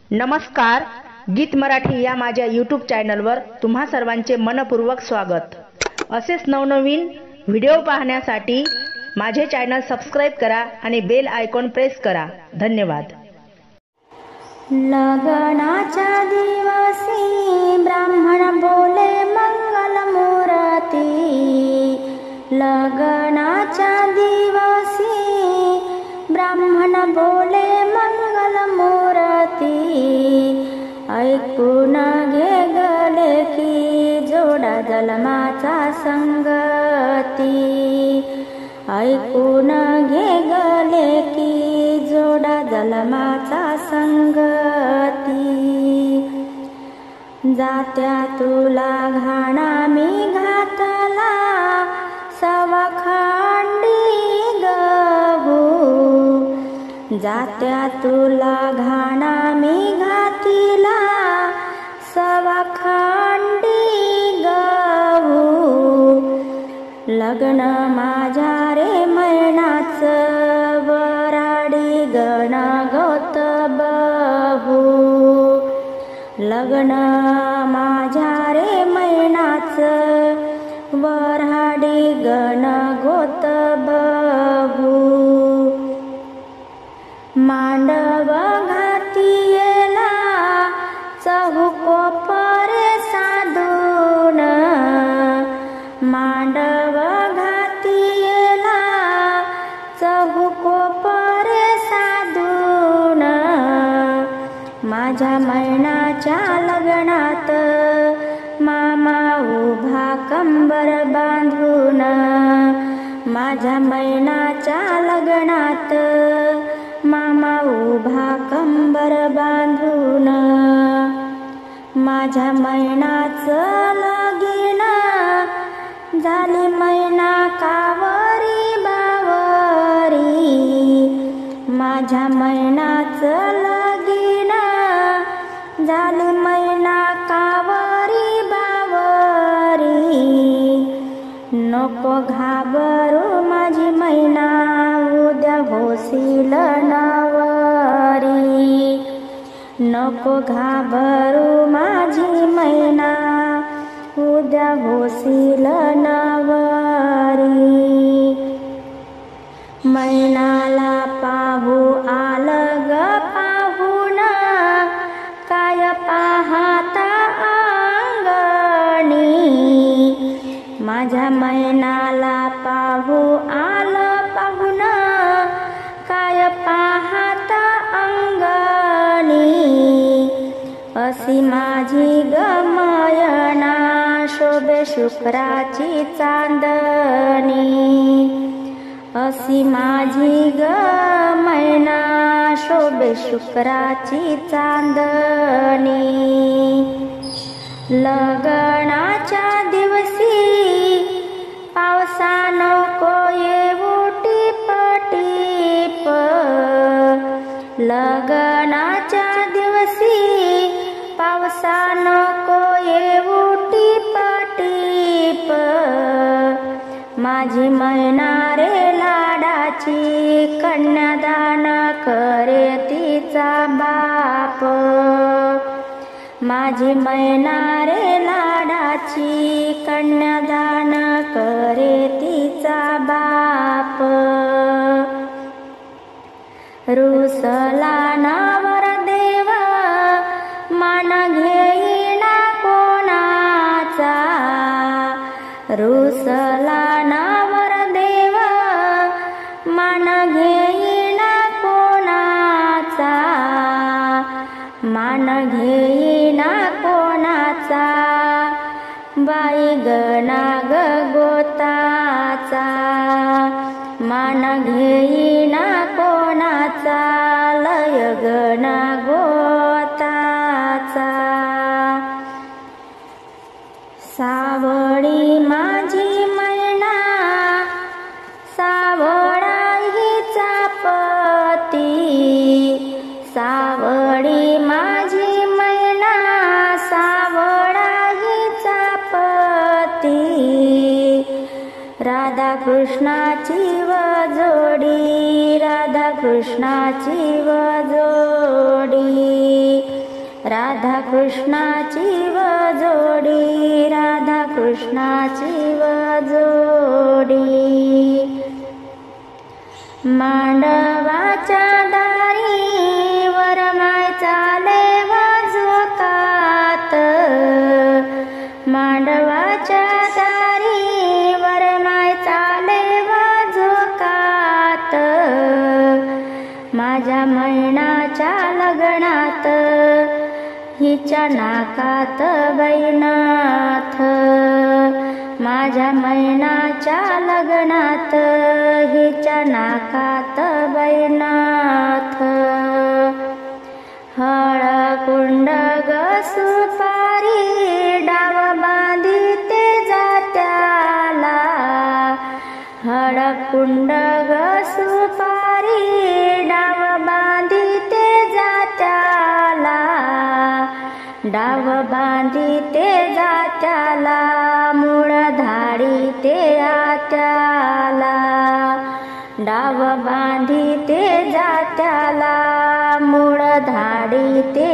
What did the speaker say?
नमस्कार, गीत मराठी या माझ्या यूट्यूब चॅनलवर तुम्हा सर्वांचे मनपूर्वक स्वागत। असेच नवनवीन व्हिडिओ पाहण्यासाठी माझे चॅनल सबस्क्राइब करा आणि बेल आयकॉन प्रेस करा। धन्यवाद। लगनाच्या दिवशी ब्राह्मण बोले मंगल मूर्ती। लगनाच्या दिवशी ब्राह्मण बोले मंगल मूर्ती। ऐकून घे गले की जोडा जन्माचा संगती। ऐकून घे गले की जोडा जन्माचा संगती। जात्या तुला घाणा मी घातला सवखंडी गहू। जात्या तुला घाणा मी घातिला सवखंडी गहू। लग्न माझ्या रे मैनाच वराडी गण गोत बहु। लग्न माझ्या रे मैनाच वराडी गण गोत बहु। मांडव घातियेला चहुकोपरे साधून। मांडव घातियेला चहुकोपरे साधून। माझ्या मैनाच्या लग्नात मामा उभा कंबर बांधून। माझ्या मैनाच्या लग्नात मामा उभा कंबर बांधून। माझ्या मैनाचं लगीन झाली मैना कावरी बावरी। माझ्या मैनाचं लगीन झाली मैना कावरी बावरी। नको घाबरू माझी मैना उद्या होशील नवरी। नको घाबरू माझी मैना उद्या होशील नवरी। मैनाला पाहू आलं ग पाहून काय पाहता अंगणी। माझ्या मैनाला पाहू आलं पाहून काय पाहता अंगणी। अशी माझी गमयना शोभे शुक्राची चांदणी। अशी माझी गमयना शोभे शुक्राची चांदणी। लगनाच्या दिवशी पावसा नको येऊ टिप टिप। लगनाच्या दिवशी पावसा नको येऊ टिप टिप। माझी मैना रे लाडाची कन्यादान करे तिचा बाप। माझी मैना रे लाडाची कन्यादान करे तिचा बाप। रुसला नावर देव मान घेईना कोणाचा। रुसला नावर देव मान घेईना कोणाचा। मान घेईना कोणाचा बाई गणा ग गोताचा। मान घेईना कोणाचा लय गणा गोताचा। सावळी माझी मैना सावळा हिचा पती। सावळी माझी मैना सावळा हिचा पती। राधा कृष्णाची व जोडी राधा कृष्णाची व जोडी। राधा कृष्णाची व जोडी, राधा कृष्णाची व जोडी. मांडवाच्या दारी वरमाय चाले वाजवतात, मांडवाच्या दारी वरमाय चाले वाजवतात. माझ्या मैनाच्या लग्नात हिच्या नाकात बैनाथ, माझ्या मैनाच्या लग्नात हिच्या नाकात बैनाथ. हळकुंड ग सुपारी डाव बांधिते जात्याला, हळकुंड ग सुपारी डाव बांधिते जात्याला, डाव बांधिते जात्याला. मूळ धाडीते आत्याला, डाव बांधिते जात्याला. मूळ धाडीते